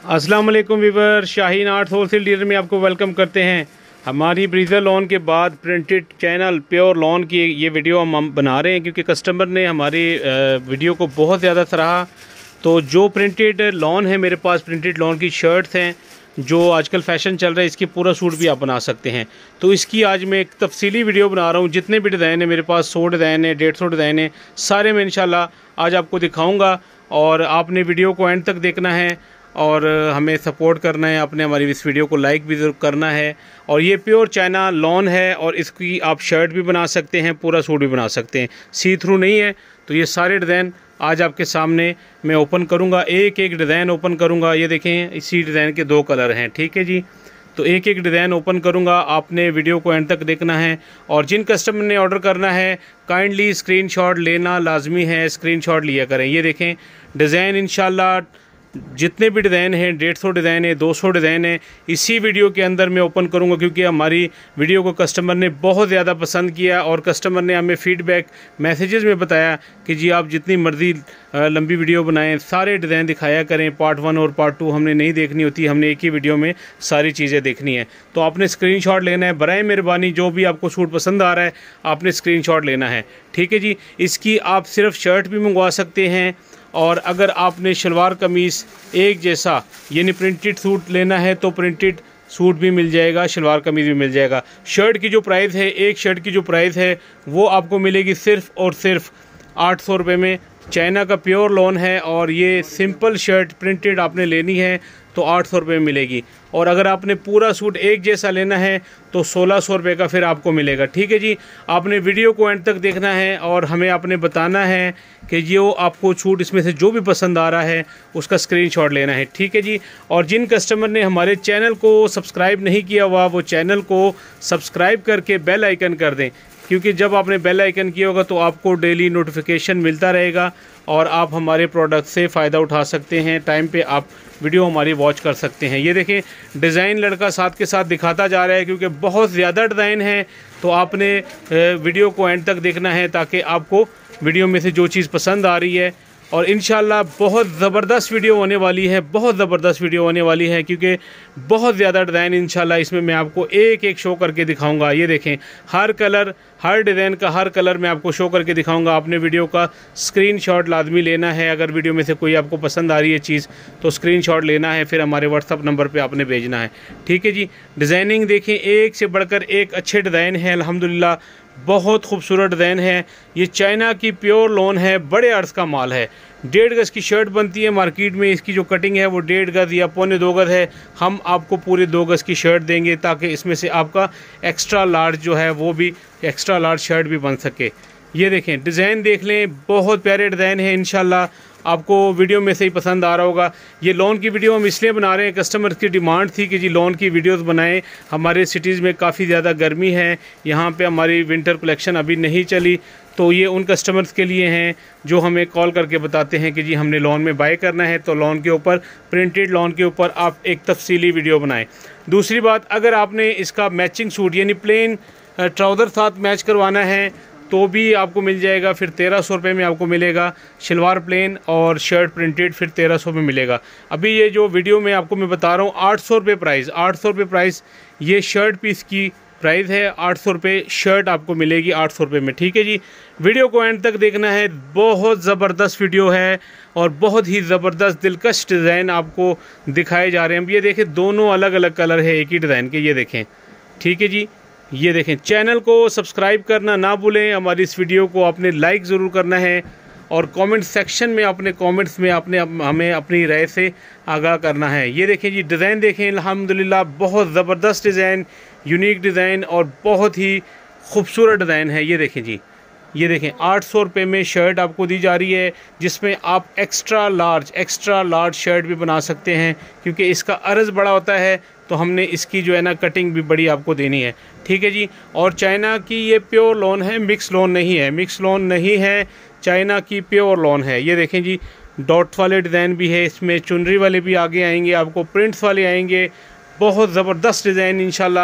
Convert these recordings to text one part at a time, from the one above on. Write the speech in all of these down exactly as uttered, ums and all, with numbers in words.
अस्सलाम वालेकुम viewer, Shaheen art wholesale dealer में आपको वेलकम करते हैं। हमारी ब्रीजर लॉन के बाद प्रिंटेड चैनल प्योर लॉन की ये वीडियो हम बना रहे हैं क्योंकि कस्टमर ने हमारी वीडियो को बहुत ज़्यादा सराहा। तो जो प्रिंटेड लॉन है मेरे पास, प्रिंटेड लॉन की शर्ट्स हैं जो आजकल फ़ैशन चल रहा है, इसकी पूरा सूट भी आप बना सकते हैं। तो इसकी आज मैं एक तफसीली वीडियो बना रहा हूँ। जितने भी डिज़ाइन है मेरे पास, सौ डिज़ाइन है, डेढ़ सौ डिज़ाइन है, सारे मैं इंशाल्लाह आज आपको दिखाऊँगा। और आपने वीडियो को एंड तक देखना है और हमें सपोर्ट करना है। आपने हमारी इस वीडियो को लाइक भी ज़रूर करना है। और ये प्योर चाइना लॉन है और इसकी आप शर्ट भी बना सकते हैं, पूरा सूट भी बना सकते हैं, सी थ्रू नहीं है। तो ये सारे डिज़ाइन आज आपके सामने मैं ओपन करूँगा, एक एक डिज़ाइन ओपन करूँगा। ये देखें, इसी डिज़ाइन के दो कलर हैं, ठीक है जी। तो एक एक डिज़ाइन ओपन करूँगा, आपने वीडियो को एंड तक देखना है। और जिन कस्टमर ने ऑर्डर करना है काइंडली स्क्रीनशॉट लेना लाजमी है, स्क्रीनशॉट लिया करें। ये देखें डिज़ाइन इंशाल्लाह जितने भी डिज़ाइन हैं, डेढ़ सौ डिज़ाइन है, दो सौ डिज़ाइन है, इसी वीडियो के अंदर मैं ओपन करूंगा क्योंकि हमारी वीडियो को कस्टमर ने बहुत ज़्यादा पसंद किया। और कस्टमर ने हमें फ़ीडबैक मैसेजेस में बताया कि जी आप जितनी मर्ज़ी लंबी वीडियो बनाएं, सारे डिज़ाइन दिखाया करें, पार्ट वन और पार्ट टू हमने नहीं देखनी होती, हमने एक ही वीडियो में सारी चीज़ें देखनी है। तो आपने स्क्रीनशॉट लेना है, बराए मेहरबानी जो भी आपको सूट पसंद आ रहा है आपने स्क्रीनशॉट लेना है, ठीक है जी। इसकी आप सिर्फ शर्ट भी मंगवा सकते हैं और अगर आपने शलवार कमीज़ एक जैसा यानी प्रिंटेड सूट लेना है तो प्रिंटेड सूट भी मिल जाएगा, शलवार कमीज़ भी मिल जाएगा। शर्ट की जो प्राइस है, एक शर्ट की जो प्राइस है वो आपको मिलेगी सिर्फ़ और सिर्फ आठ सौ रुपये में। चाइना का प्योर लॉन है और ये सिंपल शर्ट प्रिंटेड आपने लेनी है तो आठ सौ रुपये में मिलेगी। और अगर आपने पूरा सूट एक जैसा लेना है तो सोलह सौ रुपये का फिर आपको मिलेगा, ठीक है जी। आपने वीडियो को एंड तक देखना है और हमें आपने बताना है कि जो आपको सूट इसमें से जो भी पसंद आ रहा है उसका स्क्रीनशॉट लेना है, ठीक है जी। और जिन कस्टमर ने हमारे चैनल को सब्सक्राइब नहीं किया हुआ वो चैनल को सब्सक्राइब करके बेल आइकन कर दें, क्योंकि जब आपने बेल आइकन किया होगा तो आपको डेली नोटिफिकेशन मिलता रहेगा और आप हमारे प्रोडक्ट से फ़ायदा उठा सकते हैं। टाइम पे आप वीडियो हमारी वॉच कर सकते हैं। ये देखें डिज़ाइन लड़का साथ के साथ दिखाता जा रहा है क्योंकि बहुत ज़्यादा डिज़ाइन है। तो आपने वीडियो को एंड तक देखना है ताकि आपको वीडियो में से जो चीज़ पसंद आ रही है। और इंशाल्लाह बहुत ज़बरदस्त वीडियो होने वाली है, बहुत ज़बरदस्त वीडियो होने वाली है क्योंकि बहुत ज़्यादा डिज़ाइन इंशाल्लाह इसमें मैं आपको एक एक शो करके दिखाऊंगा। ये देखें हर कलर, हर डिज़ाइन का हर कलर मैं आपको शो करके दिखाऊंगा। आपने वीडियो का स्क्रीनशॉट लाजमी लेना है। अगर वीडियो में से कोई आपको पसंद आ रही है चीज़ तो स्क्रीनशॉट लेना है, फिर हमारे व्हाट्सअप नंबर पर आपने भेजना है, ठीक है जी। डिज़ाइनिंग देखें, एक से बढ़कर एक अच्छे डिज़ाइन है, अल्हम्दुलिल्लाह बहुत खूबसूरत डिज़ाइन है। ये चाइना की प्योर लॉन है, बड़े अर्ज का माल है। डेढ़ गज़ की शर्ट बनती है मार्केट में, इसकी जो कटिंग है वो डेढ़ गज़ या पौने दो गज़ है। हम आपको पूरे दो गज़ की शर्ट देंगे ताकि इसमें से आपका एक्स्ट्रा लार्ज जो है वो भी एक्स्ट्रा लार्ज शर्ट भी बन सके। ये देखें डिज़ाइन देख लें, बहुत प्यारे डिज़ाइन है। इंशाल्लाह आपको वीडियो में से ही पसंद आ रहा होगा। ये लोन की वीडियो हम इसलिए बना रहे हैं, कस्टमर की डिमांड थी कि जी लोन की वीडियोस बनाएं। हमारे सिटीज़ में काफ़ी ज़्यादा गर्मी है, यहाँ पे हमारी विंटर कलेक्शन अभी नहीं चली। तो ये उन कस्टमर्स के लिए हैं जो हमें कॉल करके बताते हैं कि जी हमने लोन में बाय करना है, तो लोन के ऊपर, प्रिंटेड लोन के ऊपर आप एक तफसीली वीडियो बनाएँ। दूसरी बात, अगर आपने इसका मैचिंग सूट यानी प्लेन ट्राउज़र साथ मैच करवाना है तो भी आपको मिल जाएगा, फिर तेरह सौ रुपये में आपको मिलेगा। शलवार प्लेन और शर्ट प्रिंटेड फिर तेरह सौ में मिलेगा। अभी ये जो वीडियो में आपको मैं बता रहा हूँ आठ सौ रुपये प्राइस, आठ सौ रुपये प्राइस ये शर्ट पीस की प्राइस है। आठ सौ रुपये शर्ट आपको मिलेगी आठ सौ रुपये में, ठीक है जी। वीडियो को एंड तक देखना है, बहुत ज़बरदस्त वीडियो है और बहुत ही ज़बरदस्त दिलकश डिज़ाइन आपको दिखाए जा रहे हैं। अब ये देखें दोनों अलग अलग कलर है एक ही डिज़ाइन के, ये देखें, ठीक है जी। ये देखें, चैनल को सब्सक्राइब करना ना भूलें। हमारी इस वीडियो को आपने लाइक ज़रूर करना है और कमेंट सेक्शन में अपने कमेंट्स में आपने हमें अपनी राय से आगाह करना है। ये देखें जी डिज़ाइन देखें, अल्हम्दुलिल्लाह बहुत ज़बरदस्त डिज़ाइन, यूनिक डिज़ाइन और बहुत ही खूबसूरत डिज़ाइन है। ये देखें जी, ये देखें आठ सौ रुपये में शर्ट आपको दी जा रही है जिसमें आप extra large extra large shirt भी बना सकते हैं क्योंकि इसका अर्ज़ बड़ा होता है तो हमने इसकी जो है ना कटिंग भी बड़ी आपको देनी है, ठीक है जी। और चाइना की ये प्योर लॉन है, मिक्स लॉन नहीं है, मिक्स लॉन नहीं है, चाइना की प्योर लॉन है। ये देखें जी डॉट्स वाले डिज़ाइन भी है इसमें, चुनरी वाले भी आगे आएंगे, आपको प्रिंट्स वाले आएंगे। बहुत ज़बरदस्त डिज़ाइन इंशाल्लाह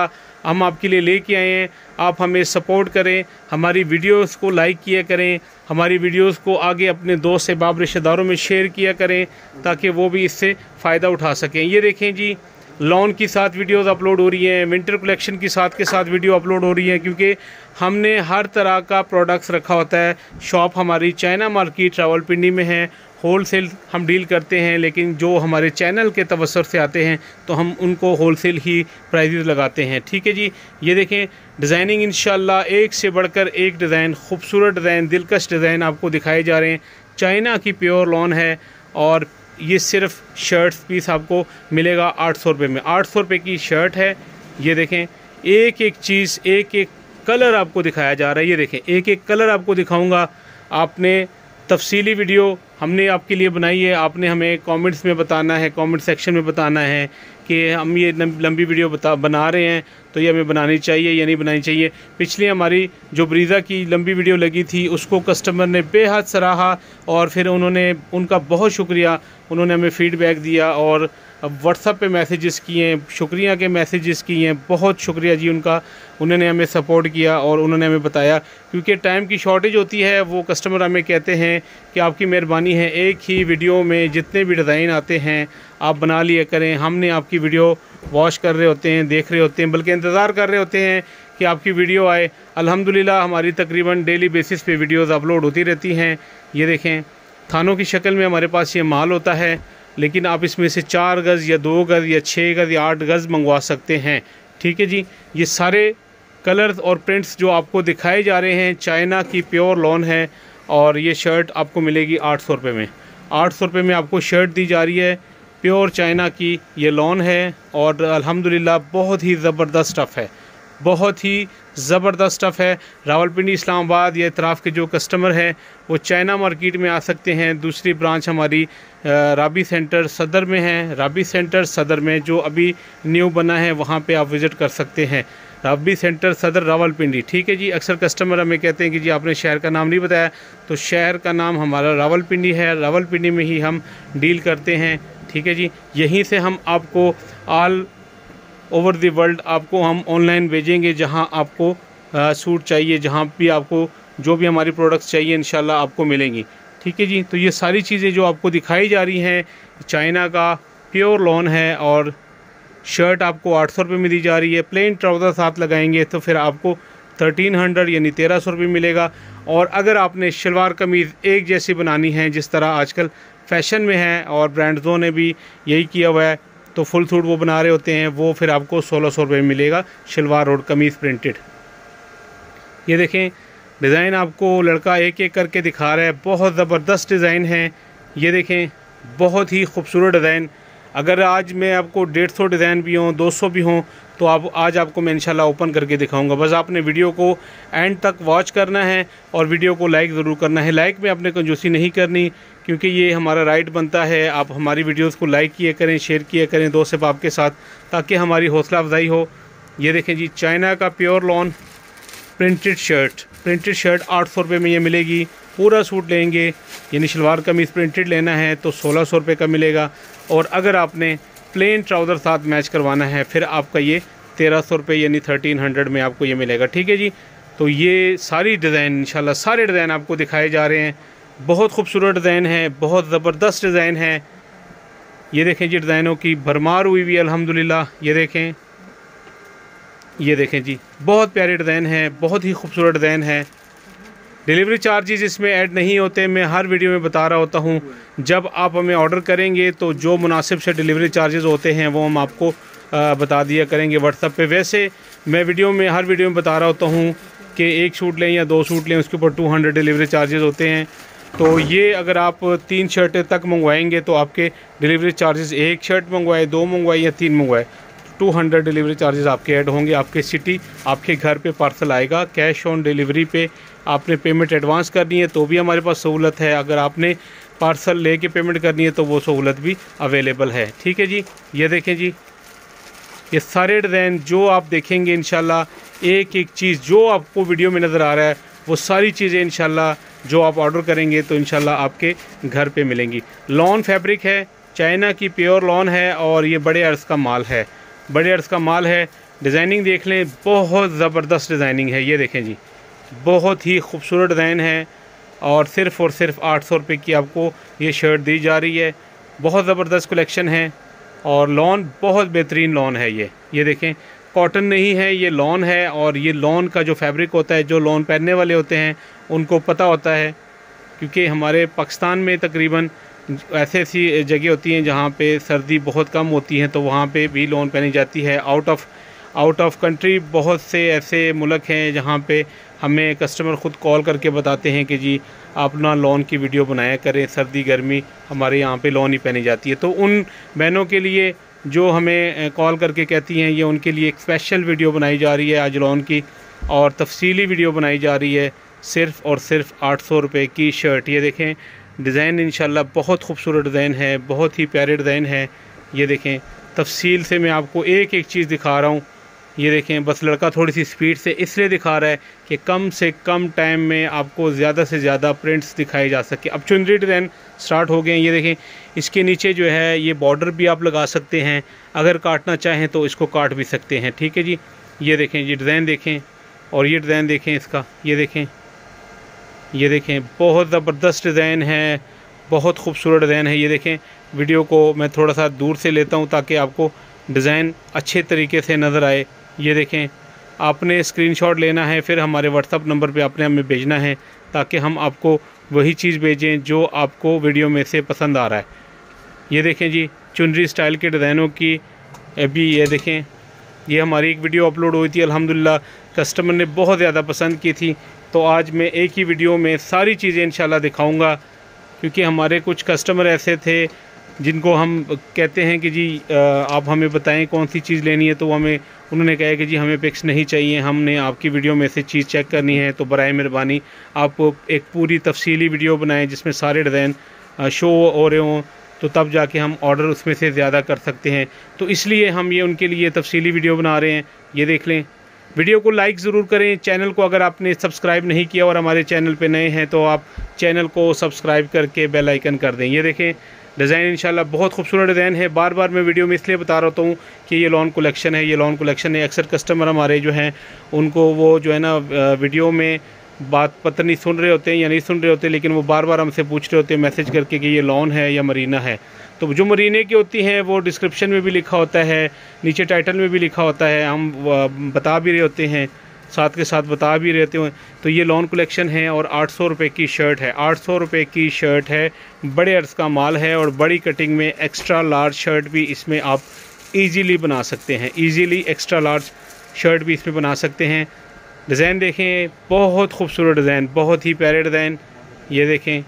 हम आपके लिए लेके आए हैं। आप हमें सपोर्ट करें, हमारी वीडियोस को लाइक किया करें, हमारी वीडियोस को आगे अपने दोस्त अहबाब रिश्तेदारों में शेयर किया करें ताकि वो भी इससे फ़ायदा उठा सकें। ये देखें जी, लॉन की साथ वीडियोस अपलोड हो रही हैं, विंटर कलेक्शन की साथ के साथ वीडियो अपलोड हो रही हैं, क्योंकि हमने हर तरह का प्रोडक्ट्स रखा होता है। शॉप हमारी चाइना मार्केट रावलपिंडी में है। होलसेल हम डील करते हैं, लेकिन जो हमारे चैनल के तवस्सुर से आते हैं तो हम उनको होलसेल ही प्राइजेस लगाते हैं। ठीक है जी, ये देखें डिज़ाइनिंग इंशाल्लाह एक से बढ़कर एक डिज़ाइन, खूबसूरत डिज़ाइन, दिलकश डिज़ाइन आपको दिखाए जा रहे हैं। चाइना की प्योर लॉन है और ये सिर्फ शर्ट्स पीस आपको मिलेगा आठ सौ रुपये में। आठ सौ रुपये की शर्ट है। ये देखें एक एक चीज़, एक एक कलर आपको दिखाया जा रहा है। ये देखें एक एक कलर आपको दिखाऊंगा। आपने तफसीली वीडियो हमने आपके लिए बनाई है। आपने हमें कमेंट्स में बताना है, कमेंट सेक्शन में बताना है कि हम ये लंबी वीडियो बता बना रहे हैं तो ये हमें बनानी चाहिए या नहीं बनानी चाहिए। पिछली हमारी जो ब्रीज़ा की लंबी वीडियो लगी थी उसको कस्टमर ने बेहद सराहा और फिर उन्होंने, उनका बहुत शुक्रिया, उन्होंने हमें फ़ीडबैक दिया और व्हाट्सएप पे मैसेजेस किए, शुक्रिया के मैसेजेस किए। बहुत शुक्रिया जी उनका, उन्होंने हमें सपोर्ट किया और उन्होंने हमें बताया, क्योंकि टाइम की शॉर्टेज होती है। वो कस्टमर हमें कहते हैं कि आपकी मेहरबानी है, एक ही वीडियो में जितने भी डिज़ाइन आते हैं आप बना लिया करें। हमने आपकी वीडियो वॉच कर रहे होते हैं, देख रहे होते हैं, बल्कि इंतज़ार कर रहे होते हैं कि आपकी वीडियो आए। अल्हम्दुलिल्लाह हमारी तकरीबन डेली बेसिस पे वीडियोज़ अपलोड होती रहती हैं। ये देखें थानों की शक्ल में हमारे पास ये माल होता है, लेकिन आप इसमें से चार गज़ या दो गज़ या छः गज़ या आठ गज़ मंगवा सकते हैं। ठीक है जी, ये सारे कलर्स और प्रिंट्स जो आपको दिखाए जा रहे हैं चाइना की प्योर लॉन है और ये शर्ट आपको मिलेगी आठ सौ रुपये में। आठ सौ रुपये में आपको शर्ट दी जा रही है। प्योर चाइना की ये लॉन है और अल्हम्दुलिल्लाह बहुत ही ज़बरदस्त स्टफ़ है, बहुत ही ज़बरदस्त स्टफ़ है। रावलपिंडी इस्लामाबाद या इतराफ़ के जो कस्टमर हैं वो चाइना मार्केट में आ सकते हैं। दूसरी ब्रांच हमारी राबी सेंटर सदर में है। राबी सेंटर सदर में जो अभी न्यू बना है वहाँ पे आप विज़िट कर सकते हैं। राबी सेंटर सदर रावलपिंडी। ठीक है जी, अक्सर कस्टमर हमें कहते हैं कि जी आपने शहर का नाम नहीं बताया, तो शहर का नाम हमारा रावलपिंडी है। रावलपिंडी में ही हम डील करते हैं। ठीक है जी, यहीं से हम आपको ऑल ओवर द वर्ल्ड आपको हम ऑनलाइन भेजेंगे, जहां आपको आ, सूट चाहिए, जहां भी आपको जो भी हमारी प्रोडक्ट्स चाहिए इंशाल्लाह आपको मिलेंगी। ठीक है जी, तो ये सारी चीज़ें जो आपको दिखाई जा रही हैं चाइना का प्योर लॉन है और शर्ट आपको आठ सौ रुपये में दी जा रही है। प्लेन ट्राउज़र साथ लगाएंगे तो फिर आपको थर्टीन हंड्रेड यानी तेरह सौ रुपये मिलेगा। और अगर आपने शलवार कमीज़ एक जैसी बनानी है जिस तरह आजकल फ़ैशन में है और ब्रांड्सों ने भी यही किया हुआ है, तो फुल सूट वो बना रहे होते हैं, वो फिर आपको सोलह सौ रुपये में मिलेगा शलवार और कमीज़ प्रिंटेड। ये देखें डिज़ाइन आपको लड़का एक एक करके दिखा रहा है, बहुत ज़बरदस्त डिज़ाइन है। ये देखें बहुत ही खूबसूरत डिज़ाइन। अगर आज मैं आपको डेढ़ सौ डिज़ाइन भी हों, दो सौ भी हों, तो आप आज आपको मैं इंशाल्लाह ओपन करके दिखाऊंगा। बस आपने वीडियो को एंड तक वॉच करना है और वीडियो को लाइक ज़रूर करना है। लाइक में आपने कंजूसी नहीं करनी, क्योंकि ये हमारा राइट बनता है। आप हमारी वीडियोस को लाइक किया करें, शेयर किया करें दोस्त अहबाब के साथ, ताकि हमारी हौसला अफजाई हो। ये देखें जी चाइना का pure lawn printed shirt, printed shirt आठ सौ रुपये में ये मिलेगी। पूरा सूट लेंगे यानी शलवार कमीज़ प्रिंटेड लेना है तो सोलह सौ रुपये का मिलेगा। और अगर आपने प्लेन ट्राउज़र साथ मैच करवाना है फिर आपका ये तेरह सौ रुपये यानी थर्टीन हंड्रेड में आपको ये मिलेगा। ठीक है जी, तो ये सारी डिज़ाइन इंशाल्लाह सारे डिज़ाइन आपको दिखाए जा रहे हैं। बहुत खूबसूरत डिज़ाइन है, बहुत ज़बरदस्त डिज़ाइन है। ये देखें जी डिज़ाइनों की भरमार हुई हुई है अल्हम्दुलिल्लाह। ये देखें, ये देखें जी बहुत प्यारे डिज़ाइन है, बहुत ही खूबसूरत डिज़ाइन है। डिलीवरी चार्जेस इसमें ऐड नहीं होते, मैं हर वीडियो में बता रहा होता हूँ। जब आप हमें ऑर्डर करेंगे तो जो मुनासिब से डिलीवरी चार्जेस होते हैं वो हम आपको आ, बता दिया करेंगे व्हाट्सएप पे। वैसे मैं वीडियो में हर वीडियो में बता रहा होता हूँ कि एक सूट लें या दो सूट लें उसके ऊपर टू हंड्रेड डिलीवरी चार्जेस होते हैं। तो ये अगर आप तीन शर्टें तक मंगवाएंगे तो आपके डिलीवरी चार्जेस, एक शर्ट मंगवाए, दो मंगवाए या तीन मंगवाए, टू हंड्रेड डिलीवरी चार्जेस आपके ऐड होंगे। आपके सिटी आपके घर पे पार्सल आएगा। कैश ऑन डिलीवरी पे आपने पेमेंट एडवांस करनी है तो भी हमारे पास सहूलत है। अगर आपने पार्सल लेके पेमेंट करनी है तो वो सहूलत भी अवेलेबल है। ठीक है जी, ये देखें जी ये सारे डिज़ाइन जो आप देखेंगे इंशाल्लाह एक एक चीज़ जो आपको वीडियो में नज़र आ रहा है वो सारी चीज़ें इंशाल्लाह जो आप ऑर्डर करेंगे तो इंशाल्लाह आपके घर पे मिलेंगी। लॉन फैब्रिक है, चाइना की प्योर लॉन है और ये बड़े अर्ज़ का माल है, बड़े अर्ज़ का माल है। डिज़ाइनिंग देख लें, बहुत ज़बरदस्त डिज़ाइनिंग है। ये देखें जी, बहुत ही खूबसूरत डिज़ाइन है और सिर्फ़ और सिर्फ आठ सौ रुपये की आपको ये शर्ट दी जा रही है। बहुत ज़बरदस्त कलेक्शन है और लॉन बहुत बेहतरीन लॉन है। ये ये देखें, कॉटन नहीं है, ये लॉन है। और ये लॉन का जो फैब्रिक होता है, जो लॉन पहनने वाले होते हैं उनको पता होता है, क्योंकि हमारे पाकिस्तान में तकरीबन ऐसी ऐसी जगह होती हैं जहाँ पे सर्दी बहुत कम होती है, तो वहाँ पे भी लॉन पहनी जाती है। Out of out of country बहुत से ऐसे मुल्क हैं जहाँ पे हमें कस्टमर ख़ुद कॉल करके बताते हैं कि जी आप ना लॉन की वीडियो बनाया करें, सर्दी गर्मी हमारे यहाँ पे लॉन ही पहनी जाती है। तो उन बहनों के लिए जो हमें कॉल करके कहती हैं, ये उनके लिए एक स्पेशल वीडियो बनाई जा रही है आज लॉन की, और तफसीली वीडियो बनाई जा रही है सिर्फ़ और सिर्फ आठ सौ रुपये की शर्ट। ये देखें डिज़ाइन इंशाल्लाह बहुत खूबसूरत डिज़ाइन है, बहुत ही प्यारे डिज़ाइन है। ये देखें तफसील से मैं आपको एक एक चीज़ दिखा रहा हूँ। ये देखें, बस लड़का थोड़ी सी स्पीड से इसलिए दिखा रहा है कि कम से कम टाइम में आपको ज़्यादा से ज़्यादा प्रिंट्स दिखाए जा सके। अब चुनरी डिज़ाइन स्टार्ट हो गए हैं। ये देखें, इसके नीचे जो है ये बॉर्डर भी आप लगा सकते हैं, अगर काटना चाहें तो इसको काट भी सकते हैं। ठीक है जी। ये देखें, ये डिज़ाइन देखें और ये डिज़ाइन देखें इसका। ये देखें, ये देखें बहुत ज़बरदस्त डिज़ाइन है, बहुत खूबसूरत डिज़ाइन है। ये देखें, वीडियो को मैं थोड़ा सा दूर से लेता हूँ ताकि आपको डिज़ाइन अच्छे तरीके से नज़र आए। ये देखें, आपने स्क्रीनशॉट लेना है, फिर हमारे व्हाट्सअप नंबर पे आपने हमें भेजना है ताकि हम आपको वही चीज़ भेजें जो आपको वीडियो में से पसंद आ रहा है। ये देखें जी, चुनरी स्टाइल के डिज़ाइनों की अभी ये देखें, ये हमारी एक वीडियो अपलोड हुई थी, अल्हम्दुलिल्लाह कस्टमर ने बहुत ज़्यादा पसंद की थी। तो आज मैं एक ही वीडियो में सारी चीज़ें इंशाल्लाह दिखाऊंगा, क्योंकि हमारे कुछ कस्टमर ऐसे थे जिनको हम कहते हैं कि जी आप हमें बताएं कौन सी चीज़ लेनी है, तो हमें उन्होंने कहा कि जी हमें पिक्स नहीं चाहिए, हमने आपकी वीडियो में से चीज़ चेक करनी है। तो बराए मेहरबानी आप एक पूरी तफसीली वीडियो बनाएं जिसमें सारे डिज़ाइन शो हो रहे हों, तो तब जाके हम ऑर्डर उसमें से ज़्यादा कर सकते हैं। तो इसलिए हम ये उनके लिए तफसीली वीडियो बना रहे हैं। ये देख लें, वीडियो को लाइक ज़रूर करें। चैनल को अगर आपने सब्सक्राइब नहीं किया और हमारे चैनल पे नए हैं तो आप चैनल को सब्सक्राइब करके बेल आइकन कर दें। ये देखें, डिज़ाइन इंशाल्लाह बहुत खूबसूरत डिज़ाइन है। बार बार मैं वीडियो में इसलिए बता रहा हूँ कि ये लॉन कलेक्शन है, ये लॉन कलेक्शन है। अक्सर कस्टमर हमारे जो हैं उनको वो जो है ना वीडियो में बात पता नहीं सुन रहे होते हैं या नहीं सुन रहे होते, लेकिन वो बार बार हमसे पूछ रहे होते हैं मैसेज करके कि ये लॉन है या मरीना है। तो जो मरीने की होती हैं वो डिस्क्रिप्शन में भी लिखा होता है, नीचे टाइटल में भी लिखा होता है, हम बता भी रहे होते हैं, साथ के साथ बता भी रहते हैं। तो ये लॉन कलेक्शन है और आठ सौ रुपये की शर्ट है। आठ सौ रुपये की शर्ट है, बड़े अर्ज का माल है और बड़ी कटिंग में एक्स्ट्रा लार्ज शर्ट भी इसमें आप इजीली बना सकते हैं। इजीली एक्स्ट्रा लार्ज शर्ट भी इसमें बना सकते हैं। डिज़ाइन देखें, बहुत खूबसूरत डिज़ाइन, बहुत ही प्यारे डिज़ाइन। ये देखें,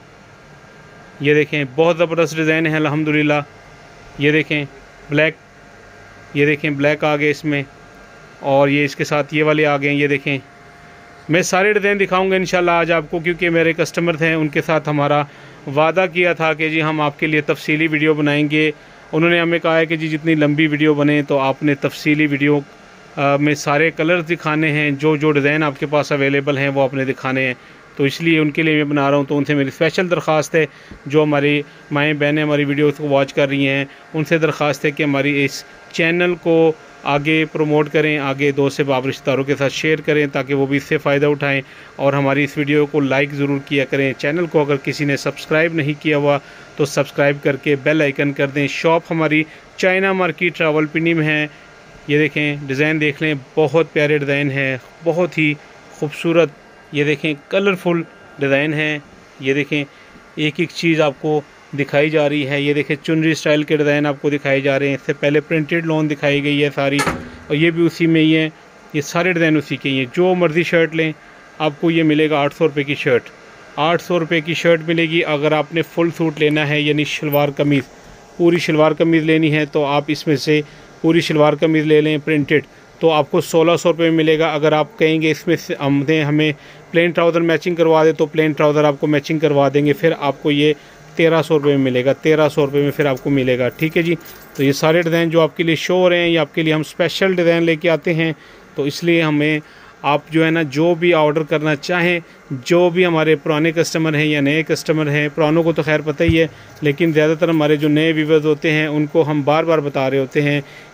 ये देखें बहुत ज़बरदस्त डिज़ाइन है अल्हम्दुलिल्लाह। ये देखें ब्लैक, ये देखें ब्लैक आ गए इसमें, और ये इसके साथ ये वाले आ गए हैं। ये देखें, मैं सारे डिज़ाइन दिखाऊंगा इंशाल्लाह आज आपको, क्योंकि मेरे कस्टमर थे, उनके साथ हमारा वादा किया था कि जी हम आपके लिए तफसीली वीडियो बनाएंगे। उन्होंने हमें कहा है कि जी जितनी लंबी वीडियो बने तो आपने तफसीली वीडियो में सारे कलर्स दिखाने हैं, जो जो डिज़ाइन आपके पास अवेलेबल हैं वो आपने दिखाने हैं। तो इसलिए उनके लिए मैं बना रहा हूँ। तो उनसे मेरी स्पेशल दरख्वास्त है, जो हमारी माएँ बहनें हमारी वीडियोस को वॉच कर रही हैं, उनसे दरख्वास्त है कि हमारी इस चैनल को आगे प्रमोट करें, आगे दोस्त से बाप रिश्तेदारों के साथ शेयर करें ताकि वो भी इससे फ़ायदा उठाएं, और हमारी इस वीडियो को लाइक ज़रूर किया करें। चैनल को अगर किसी ने सब्सक्राइब नहीं किया हुआ तो सब्सक्राइब करके बेल आइकन कर दें। शॉप हमारी चाइना मार्केट रावलपिंडी में है। ये देखें, डिज़ाइन देख लें, बहुत प्यारे डिज़ाइन है, बहुत ही खूबसूरत। ये देखें कलरफुल डिज़ाइन है। ये देखें एक एक चीज़ आपको दिखाई जा रही है। ये देखें चुनरी स्टाइल के डिज़ाइन आपको दिखाए जा रहे हैं। इससे पहले प्रिंटेड लॉन दिखाई गई है सारी, और ये भी उसी में ही है। ये सारे डिज़ाइन उसी के ही हैं। जो मर्ज़ी शर्ट लें आपको ये मिलेगा आठ सौ रुपये की शर्ट। आठ सौ रुपये की शर्ट मिलेगी। अगर आपने फुल सूट लेना है, यानी शलवार कमीज़, पूरी शलवार कमीज़ लेनी है, तो आप इसमें से पूरी शलवार कमीज़ ले लें प्रिंटेड, तो आपको सोलह सौ रुपये में मिलेगा। अगर आप कहेंगे इसमें से हमने हमें प्लेन ट्राउज़र मैचिंग करवा दे, तो प्लेन ट्राउज़र आपको मैचिंग करवा देंगे, फिर आपको ये तेरह सौ रुपये में मिलेगा। तेरह सौ रुपये में फिर आपको मिलेगा। ठीक है जी। तो ये सारे डिज़ाइन जो आपके लिए शो हो रहे हैं, ये आपके लिए हम स्पेशल डिज़ाइन लेके आते हैं। तो इसलिए हमें आप जो है ना, जो भी ऑर्डर करना चाहें, जो भी हमारे पुराने कस्टमर हैं या नए कस्टमर हैं, पुरानों को तो खैर पता ही है, लेकिन ज़्यादातर हमारे जो नए व्यूवर्स होते हैं उनको हम बार बार बता रहे होते हैं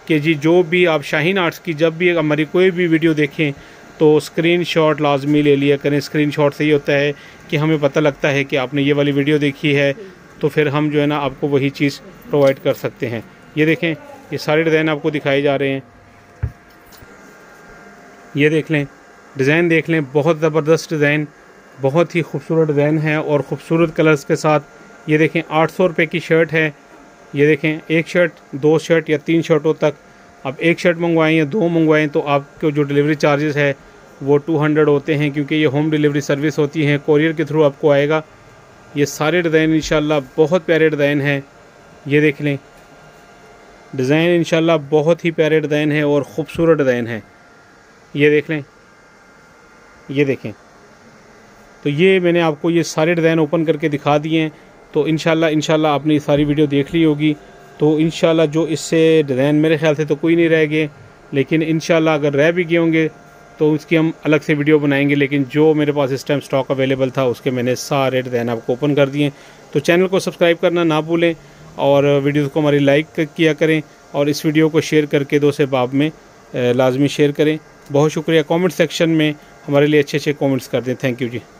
कि जी जो भी आप शाहीन आर्ट्स की जब भी हमारी कोई भी वीडियो देखें तो स्क्रीनशॉट लाजमी ले लिया करें। स्क्रीनशॉट से ये होता है कि हमें पता लगता है कि आपने ये वाली वीडियो देखी है, तो फिर हम जो है ना आपको वही चीज़ प्रोवाइड कर सकते हैं। ये देखें, ये सारे डिज़ाइन आपको दिखाए जा रहे हैं। ये देख लें, डिज़ाइन देख लें, बहुत ज़बरदस्त डिज़ाइन, बहुत ही खूबसूरत डिज़ाइन है और ख़ूबसूरत कलर्स के साथ। ये देखें, आठ सौ रुपये की शर्ट है। ये देखें, एक शर्ट, दो शर्ट या तीन शर्टों तक आप एक शर्ट मंगवाएं या दो मंगवाएं तो आपको जो डिलीवरी चार्जेस है वो टू हंड्रेड होते हैं, क्योंकि ये होम डिलीवरी सर्विस होती है, कोरियर के थ्रू आपको आएगा। ये सारे डिज़ाइन इंशाल्लाह बहुत प्यारे डिज़ाइन हैं। ये देख लें, डिज़ाइन इंशाल्लाह बहुत ही प्यारे डिज़ाइन है और ख़ूबसूरत डिज़ाइन है। ये देख लें, ये देखें, तो ये मैंने आपको ये सारे डिज़ाइन ओपन करके दिखा दिए हैं। तो इंशाल्लाह इंशाल्लाह आपने ये सारी वीडियो देख ली होगी। तो इंशाल्लाह जो इससे डिज़ाइन मेरे ख्याल से तो कोई नहीं रह गए, लेकिन इंशाल्लाह अगर रह भी गए होंगे तो उसकी हम अलग से वीडियो बनाएंगे। लेकिन जो मेरे पास इस टाइम स्टॉक अवेलेबल था उसके मैंने सारे डिज़ाइन आपको ओपन कर दिए। तो चैनल को सब्सक्राइब करना ना भूलें और वीडियो को हमारी लाइक किया करें और इस वीडियो को शेयर करके दो से बाब में लाजमी शेयर करें। बहुत शुक्रिया। कमेंट सेक्शन में हमारे लिए अच्छे अच्छे कमेंट्स कर दें। Thank you ji.